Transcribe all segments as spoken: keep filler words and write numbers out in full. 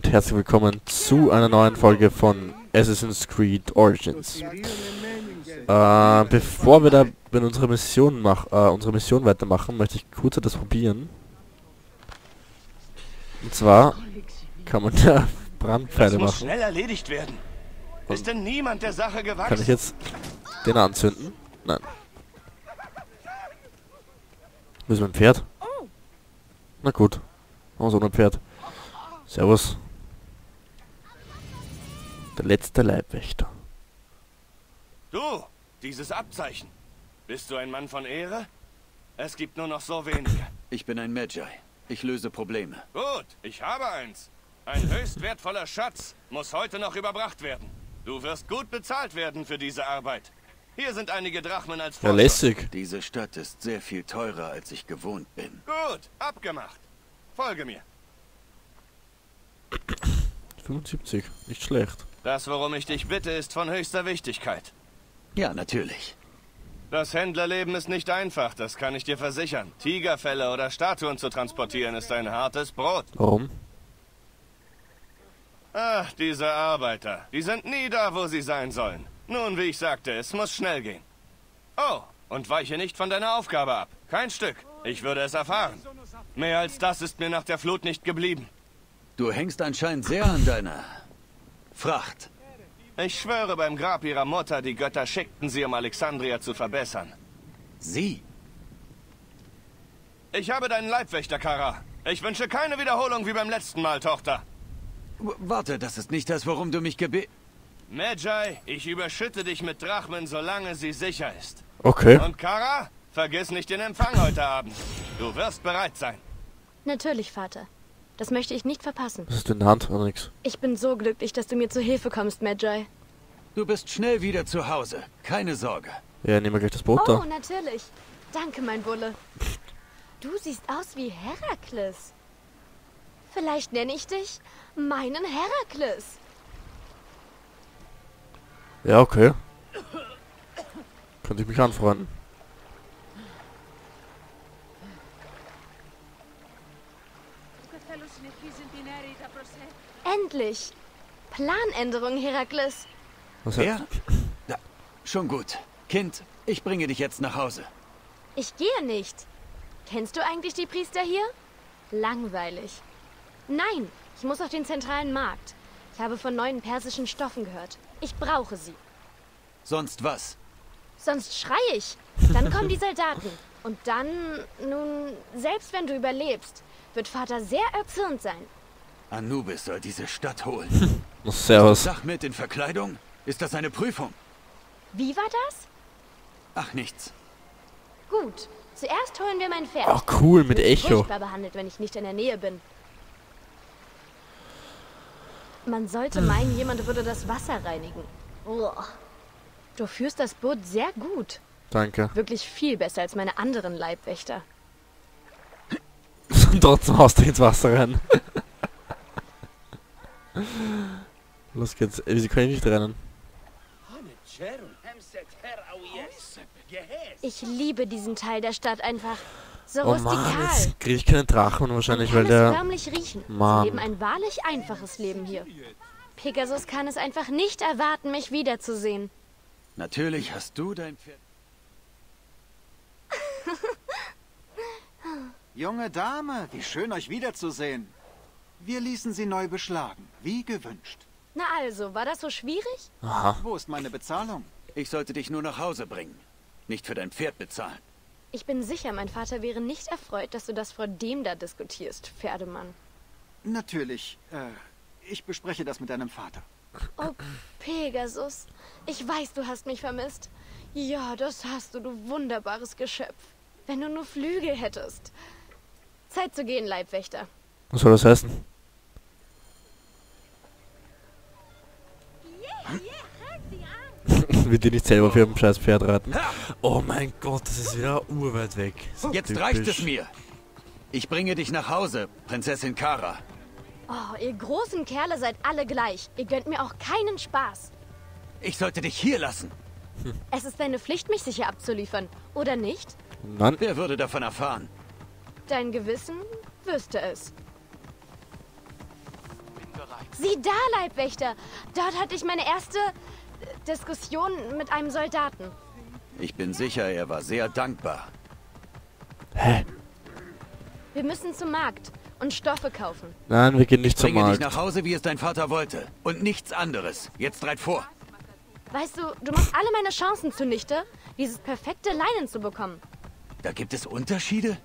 und herzlich willkommen zu einer neuen Folge von Assassin's Creed Origins. Äh, bevor wir da mit unserer Mission mach, äh, unsere Mission weitermachen, möchte ich kurz etwas probieren. Und zwar kann man da Brandpfeile Das muss machen. schnell erledigt werden. Ist denn niemand der Sache gewachsen? Kann ich jetzt den anzünden? Nein. Müssen wir ein Pferd? Na gut. Oh, so ein Pferd. Servus. Der letzte Leibwächter. Du, dieses Abzeichen. Bist du ein Mann von Ehre? Es gibt nur noch so wenige. Ich bin ein Magi. Ich löse Probleme. Gut, ich habe eins. Ein höchst wertvoller Schatz muss heute noch überbracht werden. Du wirst gut bezahlt werden für diese Arbeit. Hier sind einige Drachmen als Ja, Vorschuss. lässig. Diese Stadt ist sehr viel teurer, als ich gewohnt bin. Gut, abgemacht. Folge mir. fünfundsiebzig. Nicht schlecht. Das, worum ich dich bitte, ist von höchster Wichtigkeit. Ja, natürlich. Das Händlerleben ist nicht einfach, das kann ich dir versichern. Tigerfelle oder Statuen zu transportieren ist ein hartes Brot. Warum? Ach, diese Arbeiter. Die sind nie da, wo sie sein sollen. Nun, wie ich sagte, es muss schnell gehen. Oh, und weiche nicht von deiner Aufgabe ab. Kein Stück. Ich würde es erfahren. Mehr als das ist mir nach der Flut nicht geblieben. Du hängst anscheinend sehr an deiner Fracht. Ich schwöre beim Grab ihrer Mutter, die Götter schickten sie, um Alexandria zu verbessern. Sie? Ich habe deinen Leibwächter, Kara. Ich wünsche keine Wiederholung wie beim letzten Mal, Tochter. W warte, das ist nicht das, worum du mich gebe... Magi, ich überschütte dich mit Drachmen, solange sie sicher ist. Okay. Und Kara, vergiss nicht den Empfang heute Abend. Du wirst bereit sein. Natürlich, Vater. Das möchte ich nicht verpassen. Was ist in der Hand? Oder nix? Ich bin so glücklich, dass du mir zu Hilfe kommst, Magi. Du bist schnell wieder zu Hause. Keine Sorge. Ja, nehmen wir gleich das Boot Oh, da. natürlich. Danke, mein Bulle. Du siehst aus wie Herakles. Vielleicht nenne ich dich meinen Herakles. Ja, okay. Könnte ich mich anfreunden. Endlich. Planänderung, Herakles. Was Wer? Ja, schon gut. Kind, ich bringe dich jetzt nach Hause. Ich gehe nicht. Kennst du eigentlich die Priester hier? Langweilig. Nein, ich muss auf den zentralen Markt. Ich habe von neuen persischen Stoffen gehört. Ich brauche sie. Sonst was? Sonst schreie ich. Dann kommen die Soldaten. Und dann, nun, selbst wenn du überlebst, wird Vater sehr erzürnt sein. Anubis soll diese Stadt holen. Servus. Sag mit in Verkleidung? Ist das eine Prüfung? Wie war das? Ach, nichts. Gut. Zuerst holen wir mein Pferd. Oh, cool, mit Wird Echo. furchtbar behandelt, wenn ich nicht in der Nähe bin. Man sollte meinen, jemand würde das Wasser reinigen. Uah. Du führst das Boot sehr gut. Danke. Wirklich viel besser als meine anderen Leibwächter. Und trotzdem haust du ins Wasser rein. Los geht's. Äh, Wieso kann ich nicht rennen? Ich liebe diesen Teil der Stadt einfach. So Oh rustikal. Mann, jetzt krieg ich keinen Drachen wahrscheinlich, Man weil kann es der... förmlich riechen. Mann. Sie leben ein wahrlich einfaches Leben hier. Pegasus kann es einfach nicht erwarten, mich wiederzusehen. Natürlich hast du dein Pferd... Junge Dame, wie schön euch wiederzusehen. Wir ließen sie neu beschlagen, wie gewünscht. Na also, war das so schwierig? Aha. Wo ist meine Bezahlung? Ich sollte dich nur nach Hause bringen. Nicht für dein Pferd bezahlen. Ich bin sicher, mein Vater wäre nicht erfreut, dass du das vor dem da diskutierst, Pferdemann. Natürlich. Äh, ich bespreche das mit deinem Vater. Oh, Pegasus. Ich weiß, du hast mich vermisst. Ja, das hast du, du wunderbares Geschöpf. Wenn du nur Flügel hättest. Zeit zu gehen, Leibwächter. Was soll das heißen? Will die nicht selber für ein scheiß Pferd reiten? Oh mein Gott, das ist wieder urweit weg. So Jetzt typisch. reicht es mir. Ich bringe dich nach Hause, Prinzessin Kara. Oh, ihr großen Kerle seid alle gleich. Ihr gönnt mir auch keinen Spaß. Ich sollte dich hier lassen. Es ist deine Pflicht, mich sicher abzuliefern, oder nicht? Nein. Wer würde davon erfahren? Dein Gewissen wüsste es. Sieh da, Leibwächter. Dort hatte ich meine erste äh, Diskussion mit einem Soldaten. Ich bin sicher, er war sehr dankbar. Hä? Wir müssen zum Markt und Stoffe kaufen. Nein, wir gehen nicht zum Bringe dich Markt. nach Hause, wie es dein Vater wollte. Und nichts anderes. Jetzt reit vor. Weißt du, du machst alle meine Chancen zunichte, dieses perfekte Leinen zu bekommen. Da gibt es Unterschiede?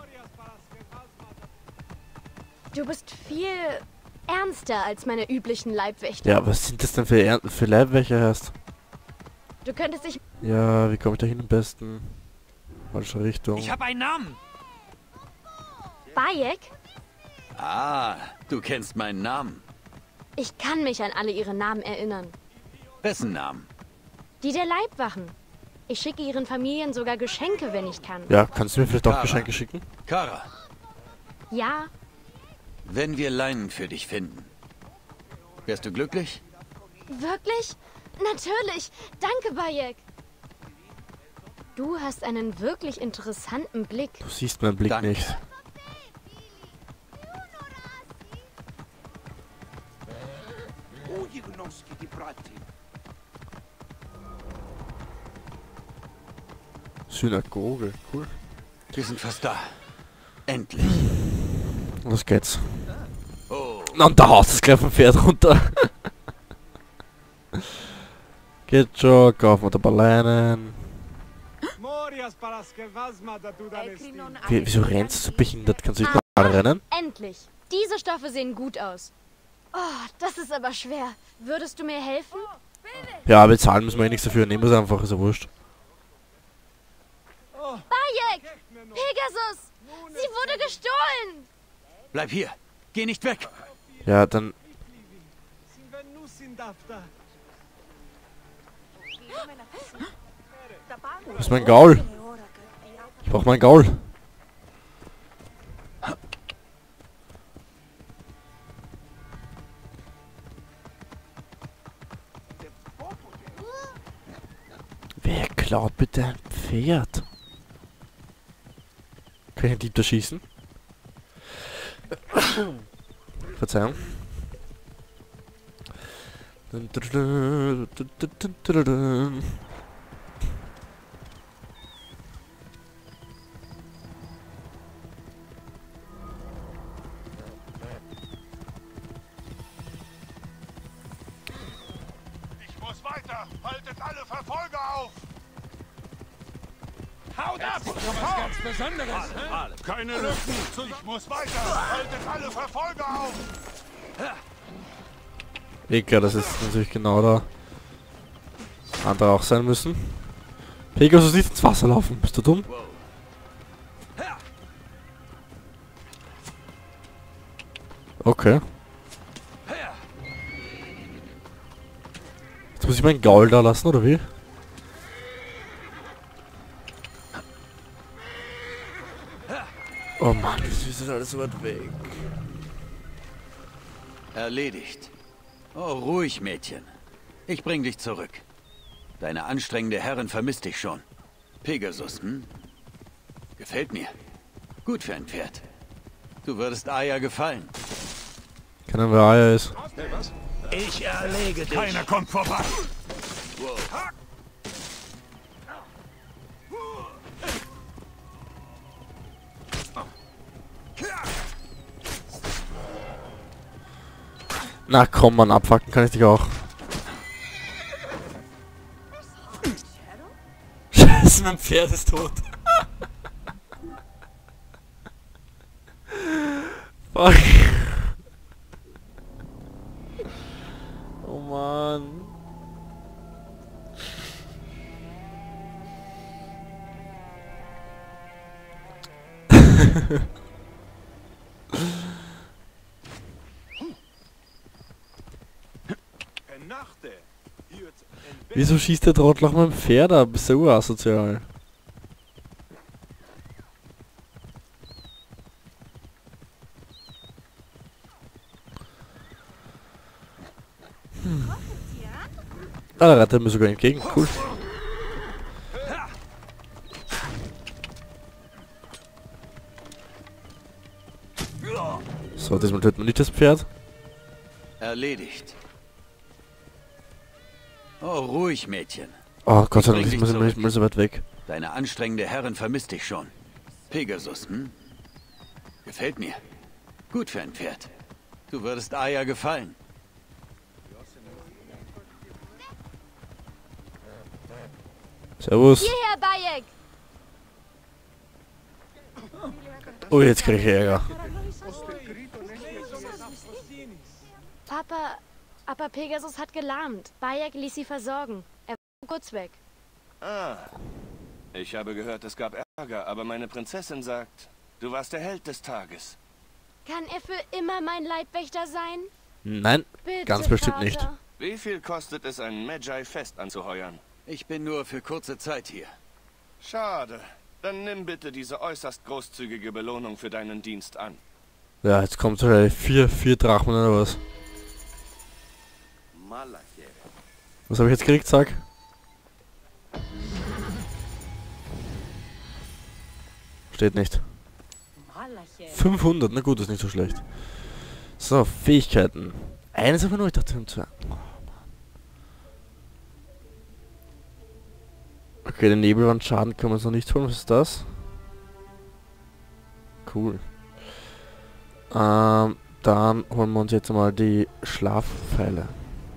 Du bist viel ernster als meine üblichen Leibwächter. Ja, was sind das denn für, Er- für Leibwächter hast? Du könntest dich... Ja, wie komme ich da hin am besten? Falsche Richtung. Ich habe einen Namen. Bayek? Ah, du kennst meinen Namen. Ich kann mich an alle ihre Namen erinnern. Wessen Namen? Die der Leibwachen. Ich schicke ihren Familien sogar Geschenke, wenn ich kann. Ja, kannst du mir vielleicht auch Kara. Geschenke schicken? Kara, Ja, wenn wir Leinen für dich finden, wärst du glücklich? wirklich? Natürlich. Danke, Bayek. Du hast einen wirklich interessanten Blick. Du siehst meinen Blick Danke. nicht. Synagoge, cool. Wir sind fast da. Endlich. Los geht's. Oh, Na, und da haust es gleich vom Pferd runter. Geht schon, kaufen wir da ein paar Leinen. Wie, wieso rennst du so behindert? Kannst du nicht normal rennen? Endlich. Diese Stoffe sehen gut aus. Oh, das ist aber schwer. Würdest du mir helfen? Ja, bezahlen müssen wir eh nichts dafür. Nehmen wir es einfach, ist ja wurscht. Bayek! Pegasus! Sie wurde gestohlen! bleib hier. Geh nicht weg. Ja, dann... Wo ist mein Gaul? Ich brauch mein Gaul. Wer klaut bitte ein Pferd? Kann ich einen Dieb da schießen? Verzeihung. Ich muss weiter! Haltet alle Verfolger auf! Haut ab! Was ganz Besonderes! Keine Lücken! Ich muss weiter! Haltet alle Verfolger auf! Egal, das ist natürlich genau da. Andere auch sein müssen. Pegasus nicht ins Wasser laufen. Bist du dumm? Okay. Jetzt muss ich meinen Gaul da lassen, oder wie? Oh Mann, das ist alles so weit weg. Erledigt. Oh, ruhig, Mädchen. Ich bring dich zurück. Deine anstrengende Herrin vermisst dich schon. Pegasus, hm? Gefällt mir. Gut für ein Pferd. Du würdest Aya gefallen. Keine Ahnung, wer Aya ist. Ich erlege dich. Keiner kommt vorbei! Na komm, Mann, abfacken kann ich dich auch. Scheiße, mein Pferd ist tot. Fuck. Oh Mann. Wieso schießt der Trottel auch mein Pferd ab? Bist du asozial? Hm. Ah, da rettet mir sogar entgegen. Cool. So, diesmal töten wir nicht das Pferd. Erledigt. Oh, ruhig, Mädchen. Oh Gott sei Ich Dank, bring ich muss dich nicht zurück. mal so weit weg. Deine anstrengende Herrin vermisst dich schon. Pegasus, hm? Gefällt mir. Gut für ein Pferd. Du würdest Aya gefallen. Servus. Hierher, Bayek! Oh, jetzt krieg ich Ärger. Papa, aber Pegasus hat gelahmt. Bayek ließ sie versorgen. Er war kurz weg. Ah. Ich habe gehört, es gab Ärger, aber meine Prinzessin sagt, du warst der Held des Tages. Kann er für immer mein Leibwächter sein? Nein, Bitte, ganz bestimmt Vater. nicht. Wie viel kostet es, ein Magi-Fest anzuheuern? Ich bin nur für kurze Zeit hier. Schade. Dann nimm bitte diese äußerst großzügige Belohnung für deinen Dienst an. Ja, jetzt kommt so vier, vier Drachmen oder was. Was habe ich jetzt gekriegt, sag? Steht nicht. fünfhundert, na gut, ist nicht so schlecht. So, Fähigkeiten. Eines aber nur, ich dachte, zwei. Oh, Mann. Okay, den Nebelwandschaden können wir uns noch nicht holen. Was ist das? Cool. Ähm, dann holen wir uns jetzt mal die Schlafpfeile.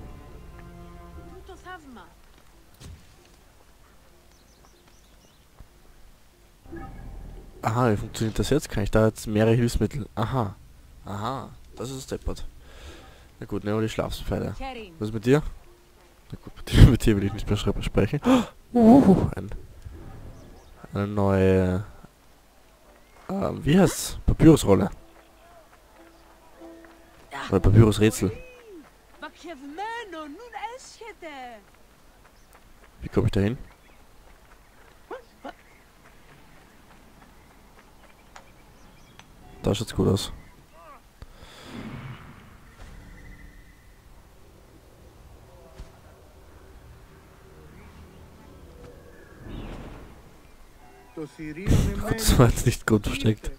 Aha, wie funktioniert das jetzt? Kann ich da jetzt mehrere Hilfsmittel? Aha. Aha, das ist deppert. Na gut, nehmen wir die Schlafpfeile. Was ist mit dir? Na gut, mit dir, mit dir will ich nicht mehr sprechen. Uh, ein, eine neue... Ähm, wie heißt's? Papyrusrolle. Oder Papyrusrätsel. Wie komme ich da hin? Da schaut's gut aus. Das war jetzt nicht gut versteckt.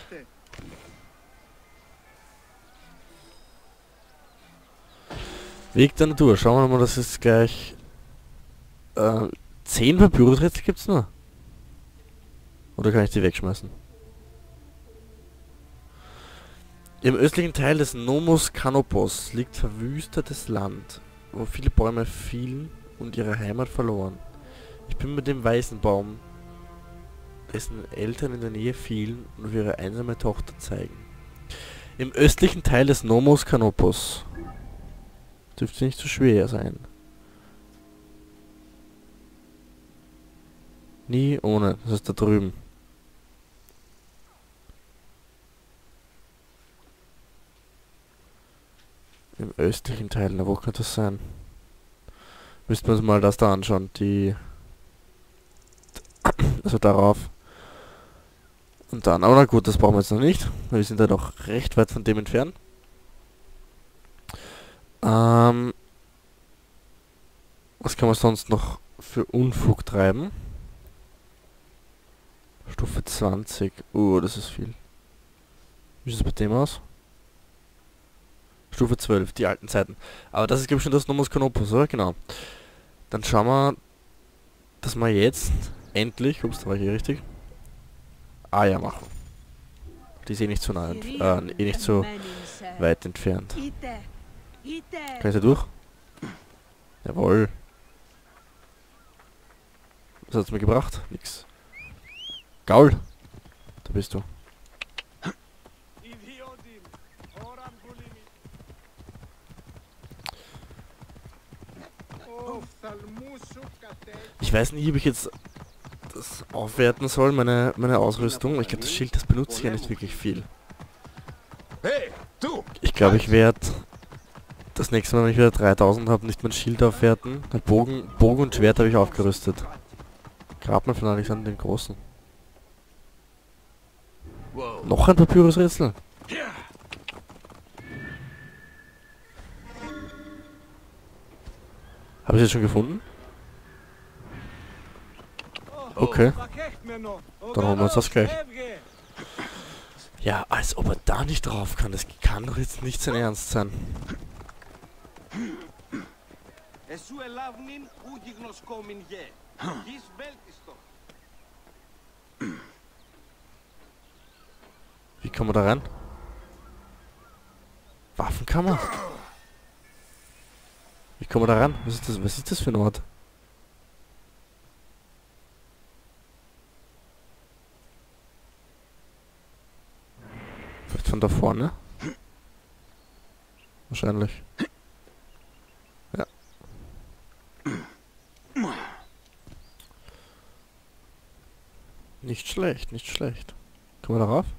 Weg der Natur. Schauen wir mal, das ist gleich... Äh, zehn Papyrusrätsel gibt's nur. Oder kann ich die wegschmeißen? Im östlichen Teil des Nomos Canopus liegt verwüstetes Land, wo viele Bäume fielen und ihre Heimat verloren. Ich bin mit dem weißen Baum, dessen Eltern in der Nähe fielen und für ihre einsame Tochter zeigen. Im östlichen Teil des Nomos Canopus. Dürfte nicht so schwer sein. Nie ohne, das ist da drüben. Im östlichen Teil, na wo könnte das sein? Müssten wir uns mal das da anschauen, die... Also darauf. Und dann, aber na gut, das brauchen wir jetzt noch nicht. Wir sind ja doch recht weit von dem entfernt. Ähm... Was kann man sonst noch für Unfug treiben? Stufe zwanzig. Uh, das ist viel. Wie sieht es bei dem aus? Stufe zwölf, die alten Zeiten. Aber das ist, glaube ich, schon das Nomos Canopus, oder? Genau. Dann schauen wir, dass wir jetzt endlich, ups, da war ich hier richtig, Aya machen. Die ist eh nicht so nah, äh, eh nicht so weit entfernt. Kann ich da durch? Jawohl. Was hat's mir gebracht? Nix. Gaul, da bist du. Ich weiß nicht, ob ich jetzt das aufwerten soll, meine, meine Ausrüstung. Ich glaube, das Schild, das benutze ich ja nicht wirklich viel. Hey, du! Ich glaube, ich werde das nächste Mal, wenn ich wieder dreitausend habe, nicht mein Schild aufwerten. Den Bogen, Bogen und Schwert habe ich aufgerüstet. Grabmal von Alexander den Großen. Wow. Noch ein Papyrusrätsel. Habe ich es jetzt schon gefunden? Okay. Dann holen wir uns das gleich. Ja, als ob er da nicht drauf kann. Das kann doch jetzt nicht sein Ernst sein. Wie kommen wir da rein? Waffenkammer? Wie kommen wir da ran? Was ist das, was ist das für ein Ort? Vielleicht von da vorne? Wahrscheinlich. Ja. Nicht schlecht, nicht schlecht. Kommen wir darauf?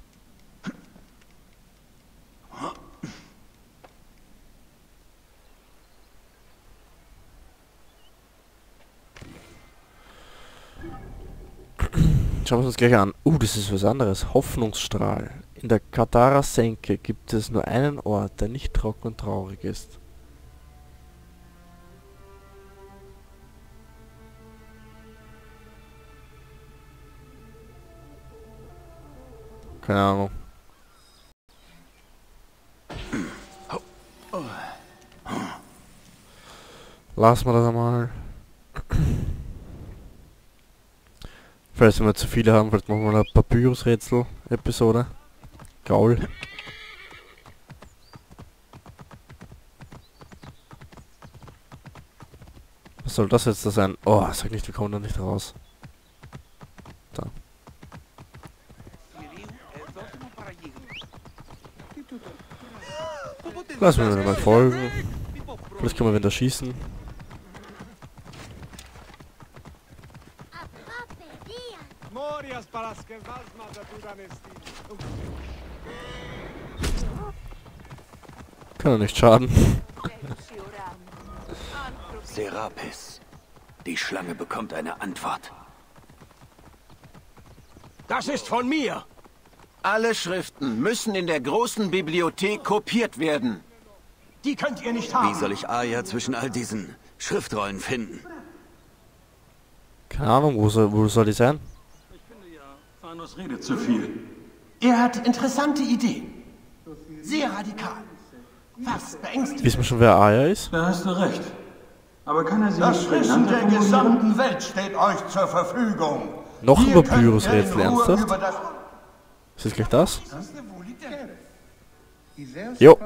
Schauen wir uns gleich an. Uh, das ist was anderes. Hoffnungsstrahl. In der Katara-Senke gibt es nur einen Ort, der nicht trocken und traurig ist. Keine Ahnung. Lassen wir das einmal. Falls wir zu viele haben, vielleicht machen wir eine Papyrus-Rätsel-Episode. Gaul. Was soll das jetzt da sein? Oh, sag nicht, wir kommen da nicht raus. Da. Lassen wir mal folgen. Vielleicht können wir wieder schießen. Kann doch nicht schaden. Serapis. Die Schlange bekommt eine Antwort. Das ist von mir! Alle Schriften müssen in der großen Bibliothek kopiert werden. Die könnt ihr nicht haben! Wie soll ich Aya zwischen all diesen Schriftrollen finden? Keine Ahnung, wo soll, wo soll die sein? Ich finde ja, Thanos redet zu viel. Er hat interessante Ideen. Sehr radikal. Fast beängstigend. Wissen wir schon, wer Aya ist? Da hast du recht. Aber kann er sie Das nicht Wissen der formulieren? gesamten Welt steht euch zur Verfügung. Noch ein Ihr könnt Papyrus-Rätsel, in Ruhe ernsthaft? über das- Ist das gleich das? Jo.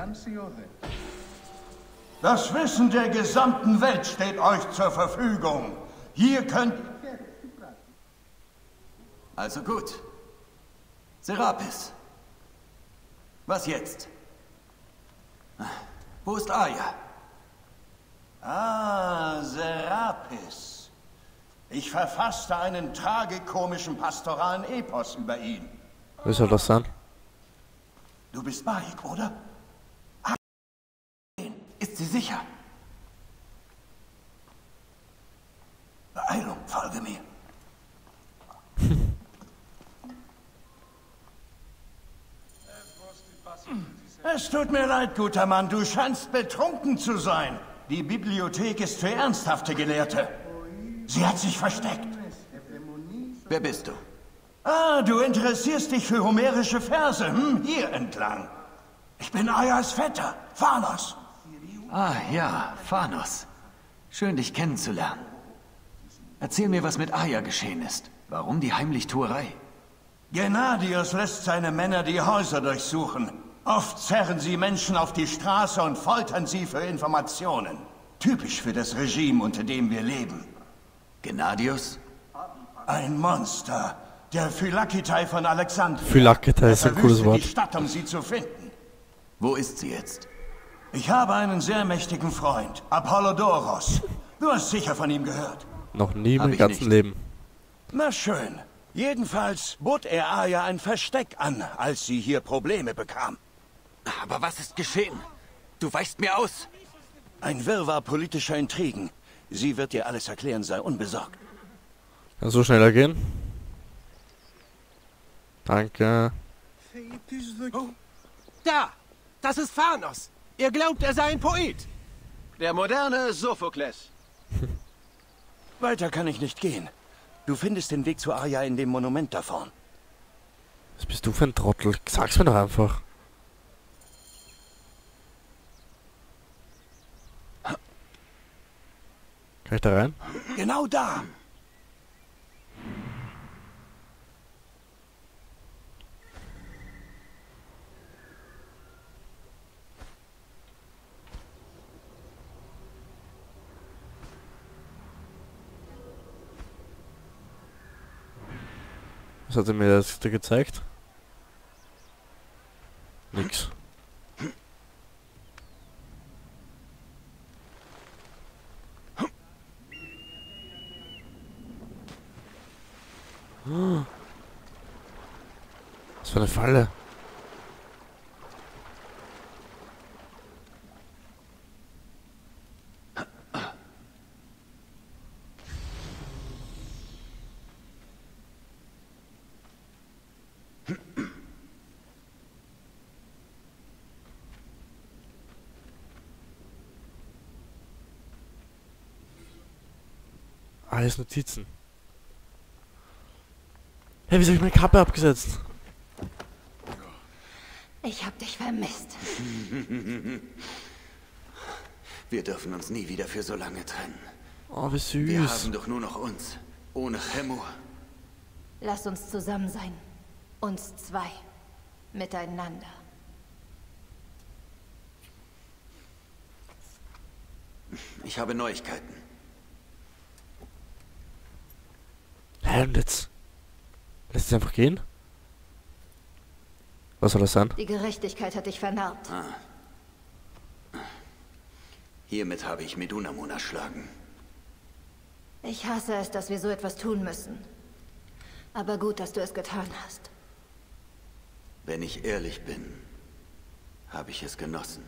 Das Wissen der gesamten Welt steht euch zur Verfügung. Hier könnt... Also gut. Serapis. Was jetzt? Wo ist Aya? Ah, Serapis. Ich verfasste einen tragikomischen pastoralen Epos über ihn. Wie soll das sein? Du bist Baik, oder? Ist sie sicher? Beeilung, folge mir. Es tut mir leid, guter Mann, du scheinst betrunken zu sein. Die Bibliothek ist für ernsthafte Gelehrte. Sie hat sich versteckt. Wer bist du? Ah, du interessierst dich für homerische Verse, hm? Hier entlang. Ich bin Ayas Vetter, Phanos. Ah ja, Phanos. Schön, dich kennenzulernen. Erzähl mir, was mit Aya geschehen ist. Warum die Heimlichtuerei? Gennadios lässt seine Männer die Häuser durchsuchen. Oft zerren sie Menschen auf die Straße und foltern sie für Informationen. Typisch für das Regime, unter dem wir leben. Gennadios? Ein Monster. Der Phylakitai von Alexandria. Phylakitai ist ein cooles Er Wort. verwüstet die Stadt, um sie zu finden. Wo ist sie jetzt? Ich habe einen sehr mächtigen Freund, Apollodoros. Du hast sicher von ihm gehört. Noch nie Hab im ich ganzen nicht. Leben. Na schön. Jedenfalls bot er Aya ein Versteck an, als sie hier Probleme bekam. Aber was ist geschehen? Du weichst mir aus. Ein Wirrwarr politischer Intrigen. Sie wird dir alles erklären, sei unbesorgt. Kann so schneller gehen? Danke. Da! Das ist Phanos! Er glaubt, er sei ein Poet! Der moderne Sophokles. Weiter kann ich nicht gehen. Du findest den Weg zu Aya in dem Monument da vorn. Was bist du für ein Trottel? Sag's mir doch einfach. Kann ich da rein? Genau da. Was hat er mir das da gezeigt? Nix. Was für eine Falle. Alles Notizen. Hey, wieso hab ich meine Kappe abgesetzt? Ich hab dich vermisst. Wir dürfen uns nie wieder für so lange trennen. Oh, wie süß. Wir haben doch nur noch uns. Ohne Chemo. Lass uns zusammen sein. Uns zwei. Miteinander. Ich habe Neuigkeiten. Hä, und jetzt? Lässt sie einfach gehen? Was soll das sein? Die Gerechtigkeit hat dich vernarbt. Ah. Hiermit habe ich Medunamon erschlagen. Ich hasse es, dass wir so etwas tun müssen. Aber gut, dass du es getan hast. Wenn ich ehrlich bin, habe ich es genossen.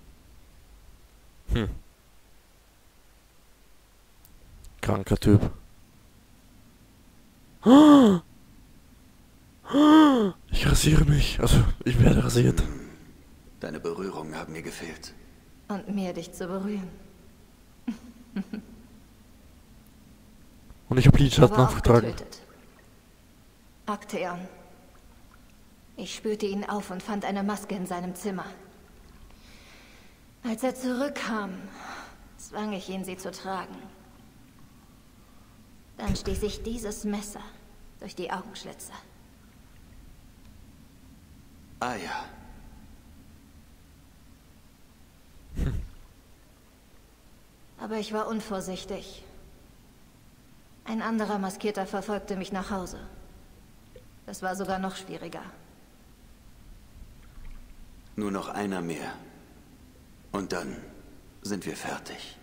Hm. Kranker Typ. Ich rasiere mich. Also, ich werde rasiert. Deine Berührungen haben mir gefehlt. Und mir, dich zu berühren. Und ich habe Lidschatten Aber auch aufgetragen. getötet. Akteon. Ich spürte ihn auf und fand eine Maske in seinem Zimmer. Als er zurückkam, zwang ich ihn, sie zu tragen. Dann stieß ich dieses Messer durch die Augenschlitze. Ah ja. Aber ich war unvorsichtig. Ein anderer Maskierter verfolgte mich nach Hause. Das war sogar noch schwieriger. Nur noch einer mehr. Und dann sind wir fertig.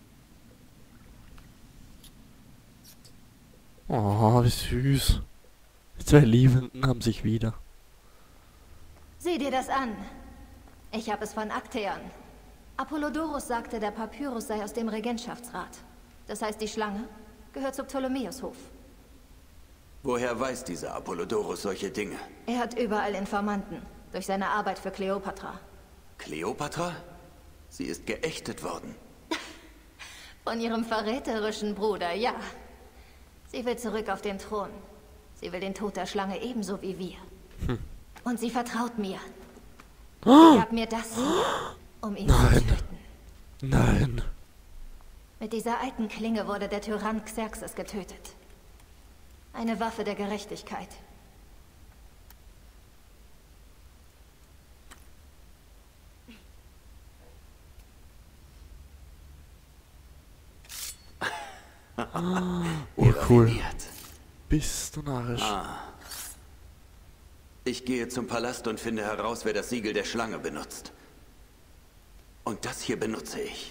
Oh, wie süß. Die zwei Liebenden haben sich wieder. Sieh dir das an. Ich habe es von Akteon. Apollodorus sagte, der Papyrus sei aus dem Regentschaftsrat. Das heißt, die Schlange gehört zu Ptolemäus-Hof. Woher weiß dieser Apollodorus solche Dinge? Er hat überall Informanten, durch seine Arbeit für Kleopatra. Kleopatra? Sie ist geächtet worden. Von ihrem verräterischen Bruder, ja. Sie will zurück auf den Thron. Sie will den Tod der Schlange ebenso wie wir. Hm. Und sie vertraut mir. Oh. Sie gab mir das hier, um ihn Nein. zu töten. Nein. Mit dieser alten Klinge wurde der Tyrann Xerxes getötet. Eine Waffe der Gerechtigkeit. Oh, cool. Raffiniert. Bist du narrisch. Ah. Ich gehe zum Palast und finde heraus, wer das Siegel der Schlange benutzt. Und das hier benutze ich.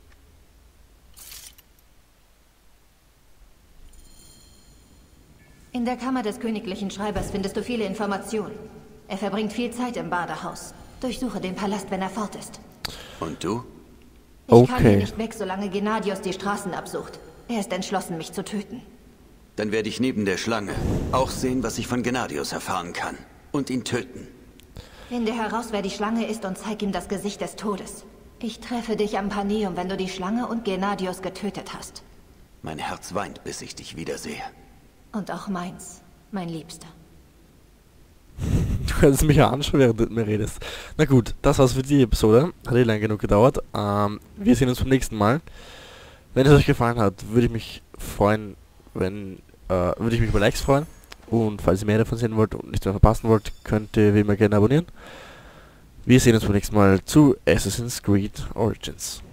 In der Kammer des königlichen Schreibers findest du viele Informationen. Er verbringt viel Zeit im Badehaus. Durchsuche den Palast, wenn er fort ist. Und du? Ich kann hier Okay. nicht weg, solange Gennadios die Straßen absucht. Er ist entschlossen, mich zu töten. Dann werde ich neben der Schlange auch sehen, was ich von Gennadios erfahren kann. Und ihn töten. Finde heraus, wer die Schlange ist und zeig ihm das Gesicht des Todes. Ich treffe dich am Paneum, wenn du die Schlange und Gennadios getötet hast. Mein Herz weint, bis ich dich wiedersehe. Und auch meins, mein Liebster. Du kannst mich ja anschauen, während du mit mir redest. Na gut, das war's für die Episode. Hat eh lang genug gedauert. Ähm, wir sehen uns beim nächsten Mal. Wenn es euch gefallen hat, würde ich mich freuen, wenn, äh, würde ich mich über Likes freuen. Und falls ihr mehr davon sehen wollt und nichts mehr verpassen wollt, könnt ihr wie immer gerne abonnieren. Wir sehen uns beim nächsten Mal zu Assassin's Creed Origins.